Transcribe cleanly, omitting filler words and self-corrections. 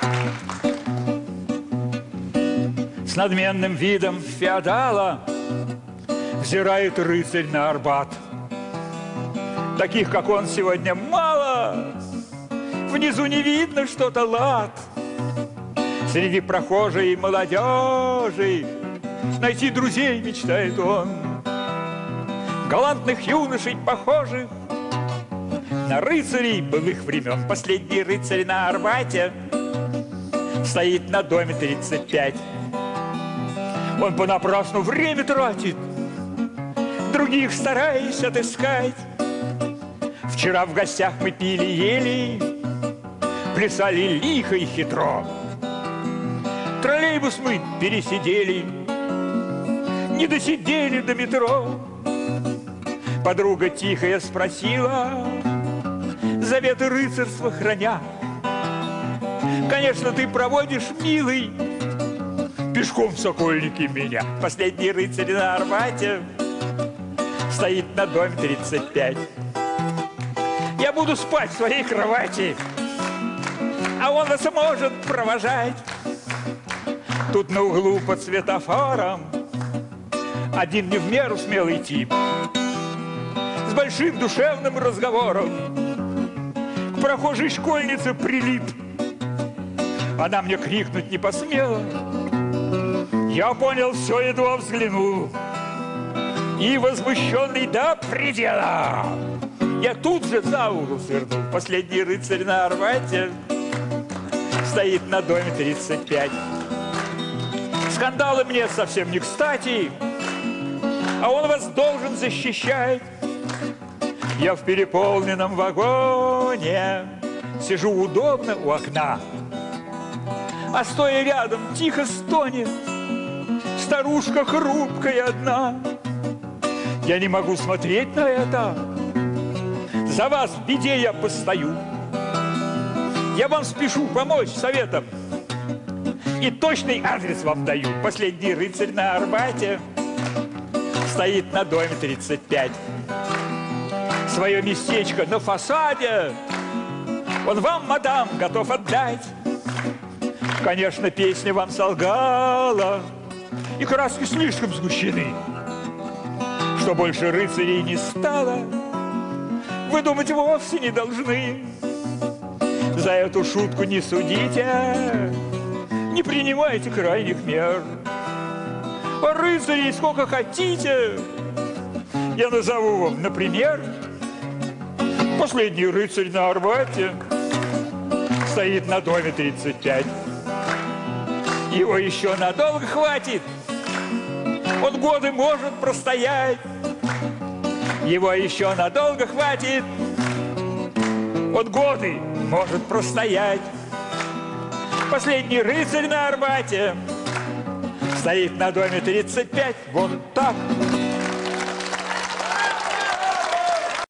С надменным видом феодала взирает рыцарь на Арбат. Таких, как он, сегодня мало. Внизу не видно что-то лад. Среди прохожей и молодежи найти друзей мечтает он. Галантных юношей, похожих на рыцарей былых времен. Последний рыцарь на Арбате стоит на доме 35. Он понапрасну время тратит, других стараясь отыскать. Вчера в гостях мы пили, ели, плясали лихо и хитро. Троллейбус мы пересидели, не досидели до метро. Подруга тихая спросила, заветы рыцарства храня: конечно, ты проводишь, милый, пешком в Сокольники меня. Последний рыцарь на Арбате стоит на доме 35. Я буду спать в своей кровати, а он вас может провожать. Тут на углу под светофором один не в меру смелый тип с большим душевным разговором к прохожей школьнице прилип. Она мне крикнуть не посмела. Я понял все, едва взглянул, и возмущенный до предела я тут же за угол свернул. Последний рыцарь на Арбате стоит на доме 35. Скандалы мне совсем не кстати, а он вас должен защищать. Я в переполненном вагоне сижу удобно у окна, а стоя рядом тихо стонет старушка хрупкая одна. Я не могу смотреть на это, за вас в беде я постою. Я вам спешу помочь советом и точный адрес вам даю. Последний рыцарь на Арбате стоит на доме 35. Свое местечко на фасаде он вам, мадам, готов отдать. Конечно, песня вам солгала, и краски слишком сгущены. Что больше рыцарей не стало, вы думать вовсе не должны. За эту шутку не судите, не принимайте крайних мер. А рыцарей сколько хотите, я назову вам, например. Последний рыцарь на Арбате стоит на доме 35. Его еще надолго хватит, он годы может простоять. Его еще надолго хватит, он годы может простоять. Последний рыцарь на Арбате стоит на доме 35. Вот так.